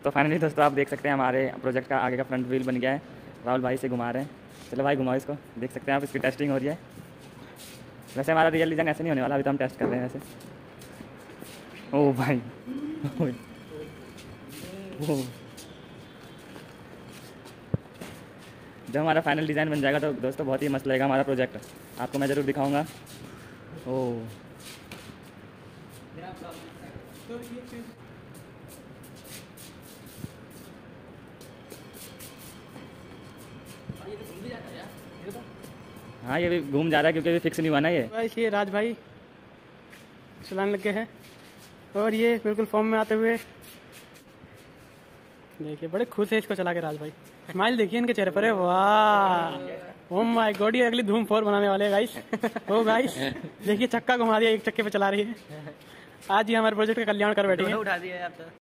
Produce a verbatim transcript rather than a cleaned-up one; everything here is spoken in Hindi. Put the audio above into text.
तो फाइनली दोस्तों आप देख सकते हैं हमारे प्रोजेक्ट का आगे का फ्रंट व्हील बन गया है। राहुल भाई से घुमा रहे हैं। चलो भाई घुमाओ इसको, देख सकते हैं आप, इसकी टेस्टिंग हो रही है। वैसे हमारा रियल डिज़ाइन ऐसे नहीं होने वाला, अभी तो हम टेस्ट कर रहे हैं वैसे। ओ भाई ओ। जब हमारा फाइनल डिज़ाइन बन जाएगा तो दोस्तों बहुत ही मस्त लगेगा हमारा प्रोजेक्ट, आपको मैं ज़रूर दिखाऊंगा। ओ हाँ ये भी घूम जा रहा है क्योंकि अभी फिक्स नहीं हुआ ना ये। भाई ये राज भाई चलाने लगे हैं और ये बिल्कुल फॉर्म में आते हुए देखिए, बड़े खुश है इसको चला के राज भाई। स्माइल देखिए इनके चेहरे पर, वाह ओह माय गॉड, ये अगली धूम फोर बनाने वाले हैं गाइस। ओ गाइस देखिए, चक्का घुमा दिया, एक चक्के पे चला रही है। आज ही हमारे प्रोजेक्ट का कल्याण कर बैठी है।